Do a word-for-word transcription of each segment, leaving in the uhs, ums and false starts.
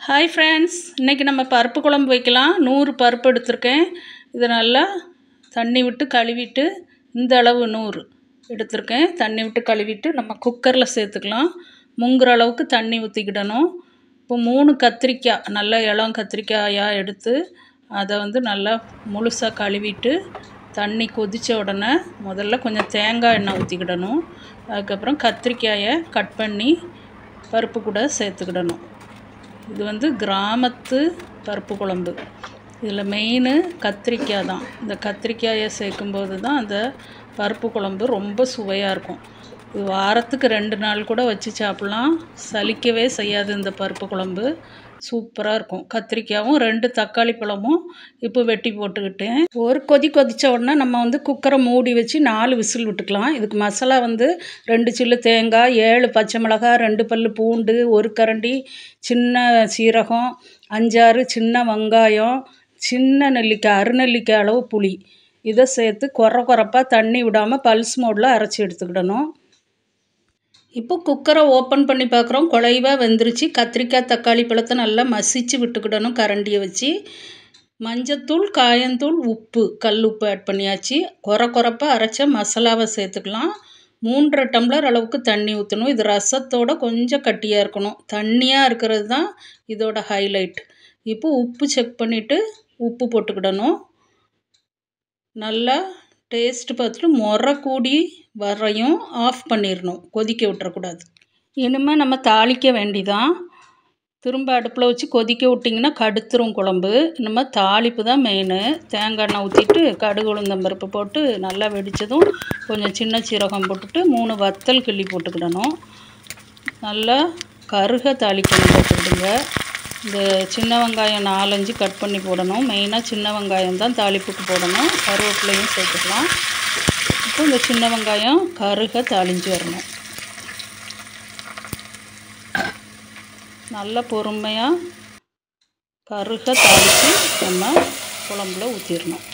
Hi friends, இன்றைக்கி நம்ம பருப்பு குழம்பு வைக்கலாம். நூறு பருப்பு எடுத்திருக்கேன். இதை நல்லா தண்ணி விட்டு கழுவிட்டு, இந்த அளவு நூறு எடுத்திருக்கேன். தண்ணி விட்டு கழுவிட்டு நம்ம குக்கரில் சேர்த்துக்கலாம். முங்குற அளவுக்கு தண்ணி ஊற்றிக்கிடணும். இப்போ மூணு கத்திரிக்காய், நல்ல இளம் கத்திரிக்காயாக எடுத்து அதை வந்து நல்லா முழுசாக கழுவிட்டு, தண்ணி கொதித்த உடனே முதல்ல கொஞ்சம் தேங்காய் எண்ணெய் ஊற்றிக்கிடணும். அதுக்கப்புறம் கத்திரிக்காயை கட் பண்ணி பருப்பு கூட சேர்த்துக்கிடணும். இது வந்து கிராமத்து பருப்பு குழம்பு. இதில் மெயின் கத்திரிக்காய் தான். இந்த கத்திரிக்காயை சேர்க்கும்போது தான் அந்த பருப்பு குழம்பு ரொம்ப சுவையாக இருக்கும். இது வாரத்துக்கு ரெண்டு நாள் கூட வச்சு சாப்பிட்லாம். சலிக்கவே செய்யாது இந்த பருப்பு குழம்பு. சூப்பராக இருக்கும். கத்திரிக்காயும் ரெண்டு தக்காளி பழமும் இப்போ வெட்டி போட்டுக்கிட்டேன். ஒரு கொதி கொதித்த உடனே நம்ம வந்து குக்கரை மூடி வச்சு நாலு விசில் விட்டுக்கலாம். இதுக்கு மசாலா வந்து ரெண்டு சில்லு தேங்காய், ஏழு பச்சை மிளகாய், ரெண்டு பல் பூண்டு, ஒரு கரண்டி சின்ன சீரகம், அஞ்சாறு சின்ன வெங்காயம், சின்ன நெல்லிக்காய், அருநெல்லிக்காய் அளவு புளி, இதை சேர்த்து கொர கொரப்பாக தண்ணி விடாமல் பல்ஸ் மோடில் அரைச்சி எடுத்துக்கிடணும். இப்போ குக்கரை ஓப்பன் பண்ணி பார்க்குறோம். குழைவாக வெந்துருச்சு. கத்திரிக்காய் தக்காளி பழத்தை நல்லா மசிச்சு விட்டுக்கிடணும் கரண்டியை வச்சு. மஞ்சத்தூள், காயத்தூள், உப்பு, கல் உப்பு ஆட் பண்ணியாச்சு. கொர கொரப்பாக அரைச்ச மசாலாவை சேர்த்துக்கலாம். மூன்றரை டம்ளர் அளவுக்கு தண்ணி ஊற்றணும். இது ரசத்தோடு கொஞ்சம் கட்டியாக இருக்கணும். தண்ணியாக இருக்கிறது தான் இதோட ஹைலைட். இப்போ உப்பு செக் பண்ணிவிட்டு உப்பு போட்டுக்கிடணும். நல்லா டேஸ்ட்டு பார்த்துட்டு முறை கூடி வரையும் ஆஃப் பண்ணிடணும். கொதிக்க விட்டுறக்கூடாது. இனிமேல் நம்ம தாளிக்க வேண்டிதான். திரும்ப அடுப்பில் வச்சு கொதிக்க விட்டிங்கன்னா கடுத்துரும் குழம்பு. இனிமேல் தாளிப்பு தான் மெயின். தேங்காய் எண்ணெய் ஊற்றிட்டு கடுகு உளுந்தம்பருப்பு போட்டு நல்லா வெடித்ததும் கொஞ்சம் சின்ன சீரகம் போட்டுட்டு மூணு வத்தல் கிள்ளி போட்டுக்கிடணும். நல்லா கருக தாளிக்கணும் போட்டுக்கிடுங்க. இந்த சின்ன வெங்காயம் நாலஞ்சு கட் பண்ணி போடணும். மெயினாக சின்ன வெங்காயம் தான் தாளிப்புக்கு போடணும். கருவேப்பிலையும் சேர்த்துக்கலாம். இப்போ இந்த சின்ன வெங்காயம் கருக தாளிஞ்சு வரணும். நல்லா பொறுமையாக கருக தாளித்து நம்ம குழம்புல ஊற்றிடணும்.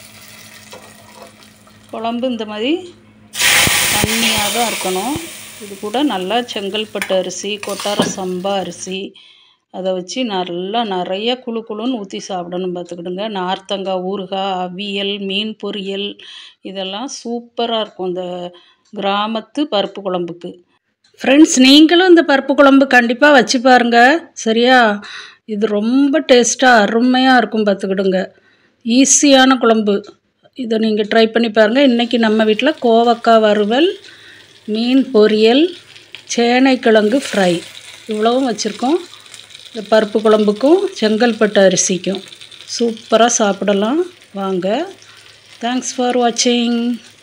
குழம்பு இந்த மாதிரி தண்ணியாக தான் இருக்கணும். இது கூட நல்லா செங்கல்பட்டு அரிசி, கொட்டார சம்பா அரிசி, அதை வச்சு நல்லா நிறைய குழு குழுன்னு ஊற்றி சாப்பிடணும் பார்த்துக்கிடுங்க. நார்த்தங்காய் ஊறுகாய், அவியல், மீன் பொரியல், இதெல்லாம் சூப்பராக இருக்கும் இந்த கிராமத்து பருப்பு குழம்புக்கு. ஃப்ரெண்ட்ஸ், நீங்களும் இந்த பருப்பு குழம்பு கண்டிப்பாக வச்சு பாருங்கள். சரியா? இது ரொம்ப டேஸ்ட்டாக அருமையாக இருக்கும் பார்த்துக்கிடுங்க. ஈஸியான குழம்பு. இதை நீங்கள் ட்ரை பண்ணி பாருங்கள். இன்றைக்கி நம்ம வீட்டில் கோவக்காய் வறுவல், மீன் பொரியல், சேனைக்கிழங்கு ஃப்ரை, இவ்வளவும் வச்சுருக்கோம். இந்த பருப்பு குழம்புக்கும் செங்கல்பட்டு அரிசிக்கும் சூப்பராக சாப்பிடலாம். வாங்க. தேங்க்ஸ் ஃபார் வாட்சிங்.